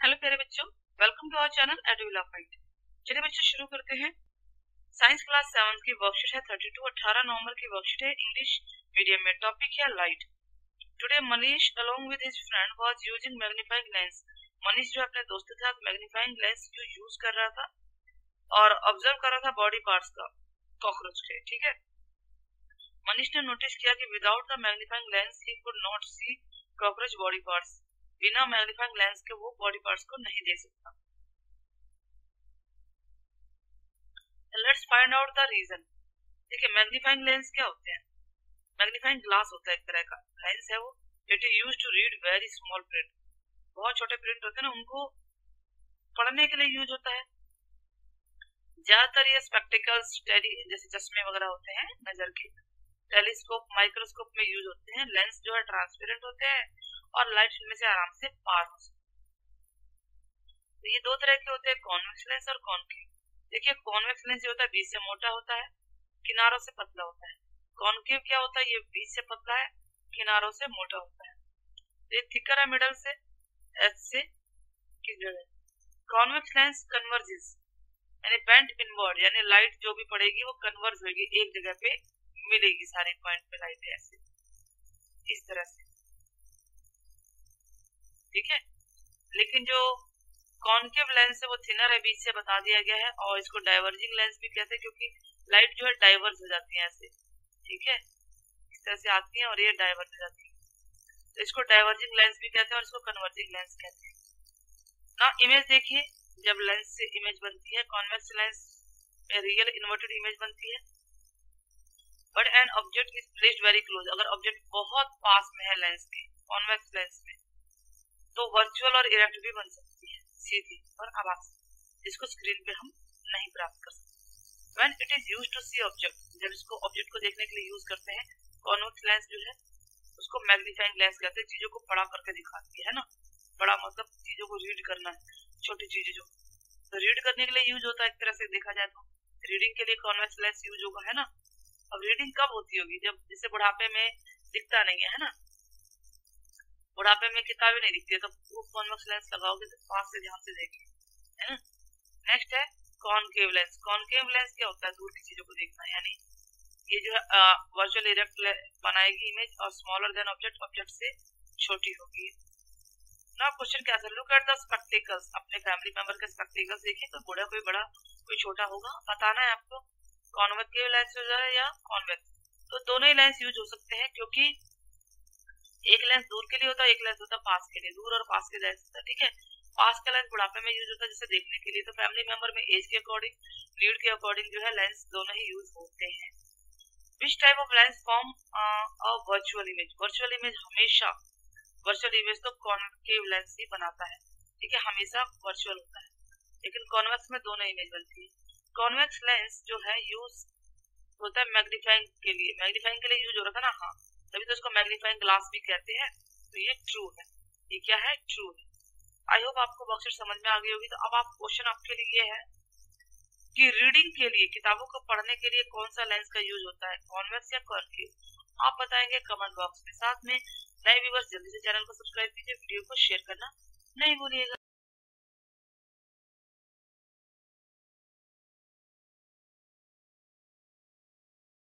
Hello प्यारे बच्चों, welcome to our channel एडुला फाइट। चलिए बच्चों शुरू करते हैं। साइंस क्लास 7 की वर्कशीट है 32। 18 नवंबर की वर्कशीट है इंग्लिश मीडियम में। टॉपिक है light. Today Manish along with his friend was using magnifying lens. Manish जो अपने दोस्त के साथ मैग्नीफाइंग लेंस यूज कर रहा था और ऑब्जर्व कर रहा था बॉडी पार्ट्स का कॉकरोच के। ठीक है, मनीष ने नोटिस किया कि without the magnifying lens he could not see cockroach body parts. बिना मैग्नीफाइंग लेंस के वो बॉडी पार्ट्स को नहीं देख सकता। Let's find out the reason. देखिए, मैग्नीफाइंग लेंस क्या होते हैं? मैग्नीफाइंग ग्लास होता है, एक तरह का लेंस है वो। It is used to read very small print. बहुत छोटे प्रिंट होते हैं ना, उनको पढ़ने के लिए यूज होता है। ज्यादातर ये स्पेक्टिकल्स जैसे चश्मे वगैरह होते हैं नजर के, टेलीस्कोप माइक्रोस्कोप में यूज होते हैं। लेंस जो है ट्रांसपेरेंट होते हैं और लाइट इनमें से आराम से पार हो सकती है। तो ये दो तरह के होते हैं, कॉन्वेक्स लेंस और कॉनकेव। देखिए, कॉन्वेक्स लेंस ये होता है बीच से मोटा होता है, किनारों से पतला होता है। कॉनकेव क्या होता है? ये बीच से पतला है, किनारों से मोटा होता है। ये थिकर है मिडल से, एज से किस जगह। कॉन्वेक्स लेंस कन्वर्जेस यानी बेंट इनवर्ड, यानी लाइट जो भी पड़ेगी वो कन्वर्ज होगी, एक जगह पे मिलेगी सारे पॉइंट पे लाइट ऐसे इस तरह से। ठीक है, लेकिन जो कॉनकेव लेंस है वो थिनर है, बीच से बता दिया गया है। और इसको डाइवर्जिंग लेंस भी कहते हैं क्योंकि लाइट जो है डाइवर्ज हो जाती है ऐसे। ठीक है, इस तरह से आती है और ये डाइवर्ज हो जाती है, तो इसको डाइवर्जिंग लेंस भी कहते हैं और इसको कन्वर्जिंग लेंस कहते हैं ना। इमेज देखिए, जब लेंस से इमेज बनती है, कॉन्वेक्स लेंस में रियल इन्वर्टेड इमेज बनती है। But an object is placed very close, अगर ऑब्जेक्ट बहुत पास में है लेंस के, कॉन्वेक्स लेंस में, तो वर्चुअल और इरेक्ट भी बन सकती है, सीधी और आभासी, जिसको स्क्रीन पे हम नहीं प्राप्त कर सकते। When it is used to see object, जब इसको ऑब्जेक्ट को देखने के लिए यूज करते हैं, कॉन्वेक्स लेंस जो है उसको मैग्नीफाइंग लेंस कहते हैं। चीजों को बड़ा करके दिखाती है ना, बड़ा मतलब चीजों को रीड करना है, छोटी चीजें जो तो रीड करने के लिए यूज होता है। एक तरह से देखा जाए तो रीडिंग के लिए कॉन्वेक्स लेंस यूज होगा, है ना। अब रीडिंग कब होती होगी? जब जैसे बुढ़ापे में दिखता नहीं है ना, बुढ़ापे में किताबें नहीं दिखती है, तो कॉन्वेक्स लेंस लगाओगे तो पास से ध्यान से देखिए, है ना। नेक्स्ट है कॉनकेव लेंस। कॉनकेव लेंस क्या होता है? दूर की चीजों को देखना, यानी ये जो है वर्चुअल इरेक्ट बनाएगी इमेज और स्मॉलर देन ऑब्जेक्ट, ऑब्जेक्ट से छोटी होगी। ना क्वेश्चन क्या है? Look at the spectacles. अपने फैमिली मेंबर के स्पेक्टिकल्स देखिए, कोई बूढ़ा कोई बड़ा कोई छोटा होगा, बताना है आपको कॉन्वेक्टिव लेंस यूज है या कॉन्वेक्स। तो दोनों ही लेंस यूज हो सकते हैं क्योंकि एक लेंस दूर के लिए होता है, एक लेंस होता है पास के लिए। दूर और पास के लेंस होता है। ठीक है, पास का लेंस बुढ़ापे में यूज होता है जैसे देखने के लिए। तो फैमिली मेंबर में एज के अकॉर्डिंग, नीड के अकॉर्डिंग जो है लेंस दोनों ही यूज होते हैं। Which type of lens form a virtual image? Virtual image हमेशा, वर्चुअल इमेज तो कॉनकेव लेंस ही बनाता है। ठीक है, हमेशा वर्चुअल होता है, लेकिन कॉन्वेक्स में दोनों इमेज बनती है। कॉन्वेक्स लेंस जो है यूज होता है मैग्नीफाइंग के लिए। मैग्नीफाइंग के लिए यूज हो रहा था ना, हाँ, तभी तो इसको मैग्नीफाइंग ग्लास भी कहते हैं। तो ये ट्रू है, ये क्या है? ट्रू है। आई होप आपको वर्कशीट समझ में आ गई होगी। तो अब आप क्वेश्चन आपके लिए ये है कि रीडिंग के लिए, किताबों को पढ़ने के लिए कौन सा लेंस का यूज होता है, कॉन्वेक्स या कॉनकेव? आप बताएंगे कमेंट बॉक्स में। साथ में नए व्यूअर्स जल्दी से चैनल को सब्सक्राइब कीजिए, वीडियो को शेयर करना नहीं भूलिएगा।